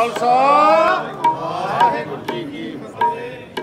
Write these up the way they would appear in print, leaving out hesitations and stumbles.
खालसा वाहिगुरू जी की फतेह।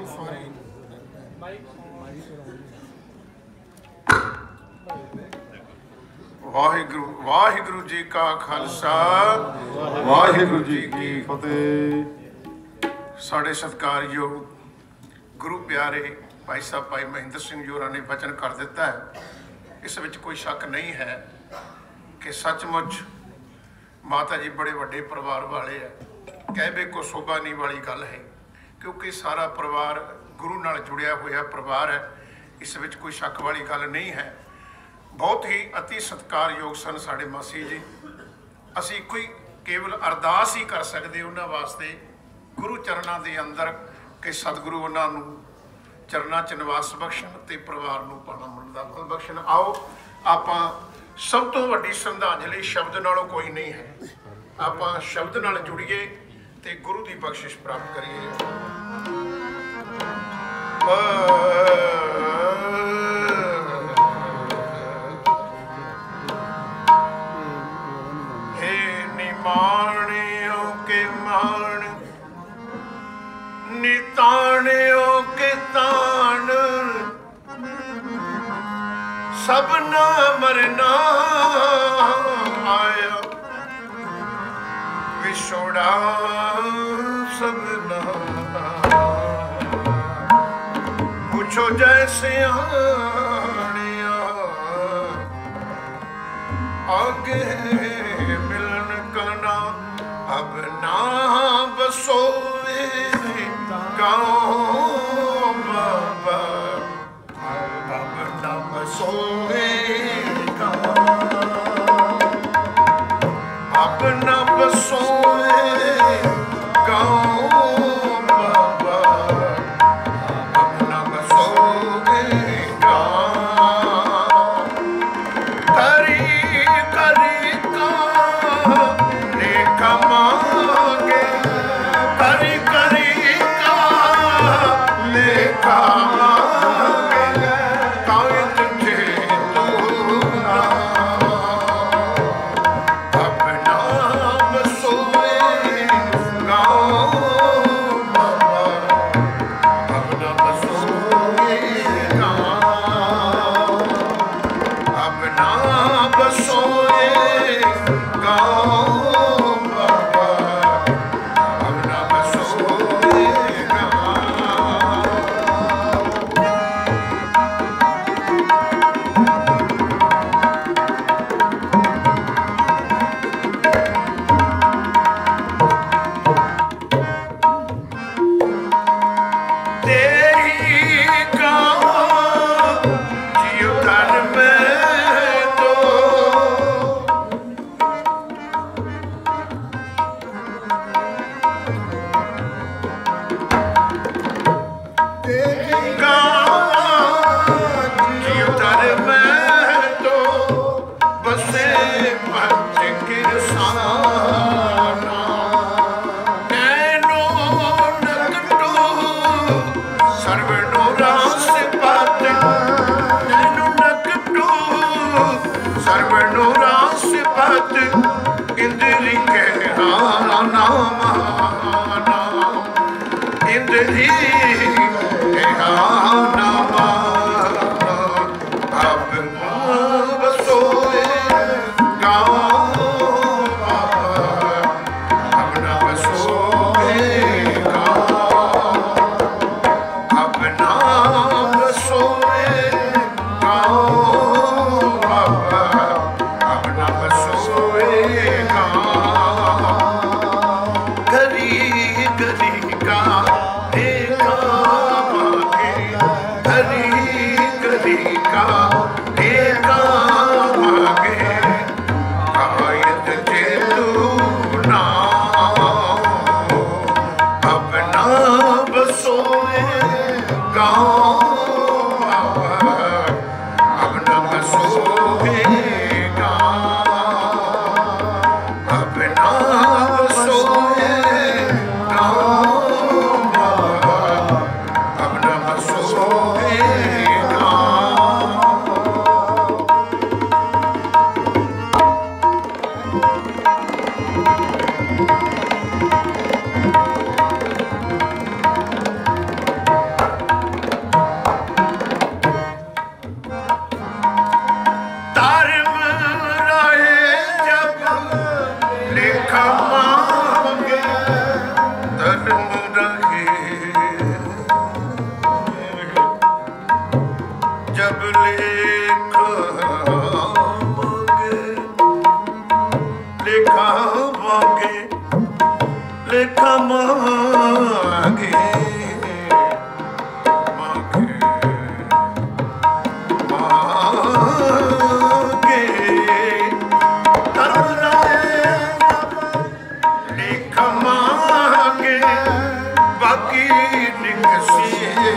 वाहिगुरू वाहिगुरू जी का खालसा वाहिगुरू जी की फतेह। साढ़े सत्कारयोग गुरु प्यारे भाई साहब भाई महेंद्र सिंह जी होरां ने वचन कर दिता है। इस विच कोई शक नहीं है कि सचमुच माता जी बड़े वड्डे परिवार वाले है। कहबे को शोभा नहीं वाली गल है, क्योंकि सारा परिवार गुरु नाल जुड़िया हुआ परिवार है। इस विच कोई शक वाली गल नहीं है। बहुत ही अति सत्कारयोग सन साढ़े मासी जी। असी कोई केवल अरदास ही कर सकते उन्होंने वास्ते गुरु चरणों के अंदर कि सतगुरु उन्होंने चरणों च निवास बख्शण ते परिवार नूं पाना मन दा फल बख्शण। आओ आपां सब तो वड्डी श्रद्धांजलि शब्द नालों कोई नहीं है। आपां शब्द नाल जुड़िए ते गुरु की बख्शिश प्राप्त करिए। माणियों के मान निताणियों के तान सब ना मरना आया विछोड़ा सब ना पूछो जैसे आनिया आगे अब ना बसोए गाँव बाबा अब ना बसोए अब ना बसोए गाँव बाबा अब ना बसोए गाँव करी करी का मांगे करी करी का लेखा मांगे ताए तुझे दूना अपना बसोए गाँव बाबा अपना बसोए गाँव अपना बसोए गाँव जब लेखा मांगे लेखा मांगे लेखा मांगे मांगे मांगे लेखा मांगे बाकी निकसी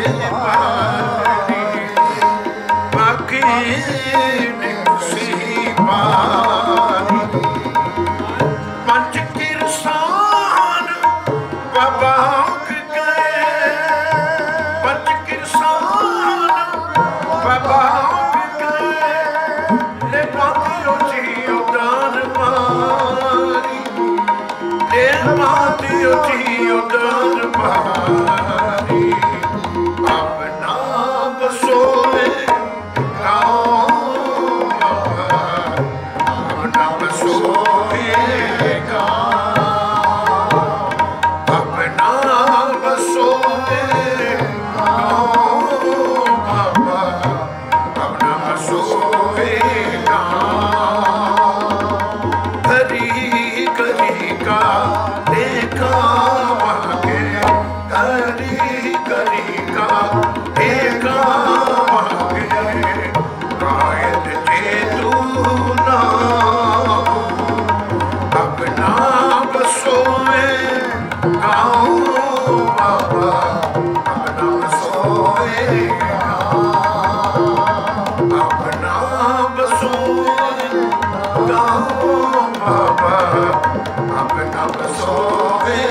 बारी बाकी निकसी बारी पंच किरसान बाबा गए पंच किरसान बाबा गए ले पातियों जी उड़ान मारी ले पातियों जी उड़ान मारी अपना बसोए गाँव अपना बसोए अपना बसोए बाबा अपना बसोए हरी करी का देखा मांगे हरी करी का देखा मांगे रायत जे तू ना अपना बसोए गाँव बाबा अपना बसोए अपना बसोए गाँव बाबा अपना बसोए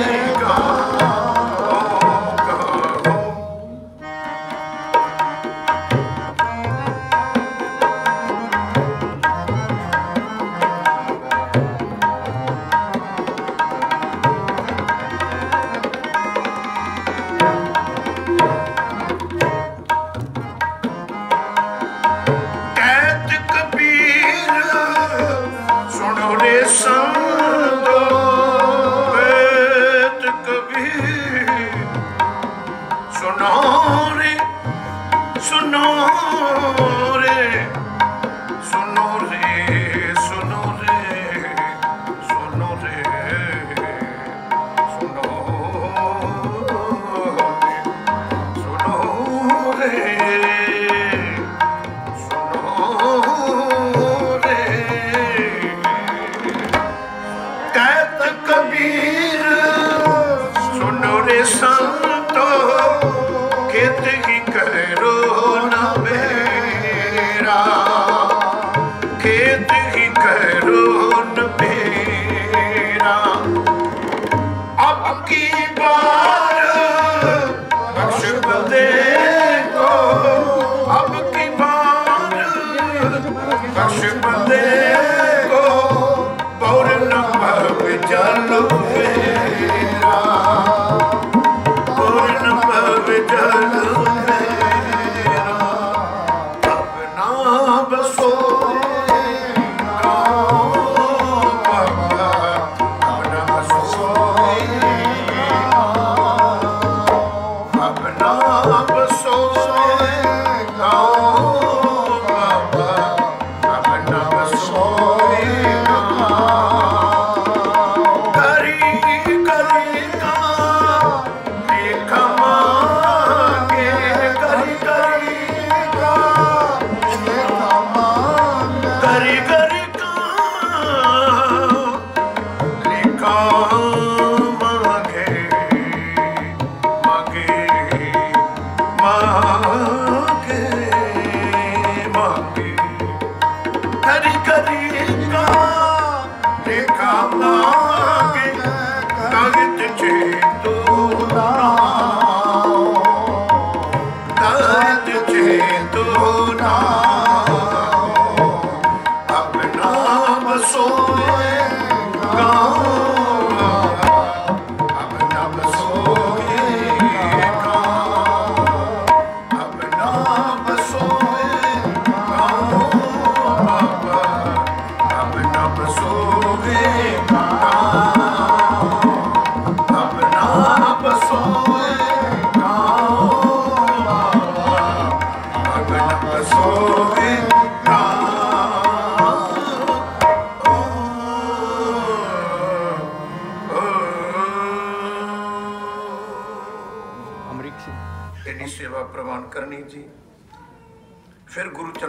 कैद कबीर सुनो रे संतो कैद कबीर सुनो रे सुनो रे सुनो रे सुनो रे सुनो रे सुनो रे कैद कबीर सुनो रे संतो खेत ही करो न बेरा प्रवान करनी जी। फिर गुरु